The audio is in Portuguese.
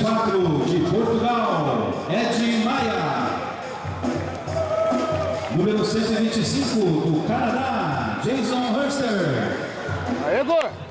124 de Portugal, Ed Maia. Número 125 do Canadá, Jason Hurster. Aê, Gor!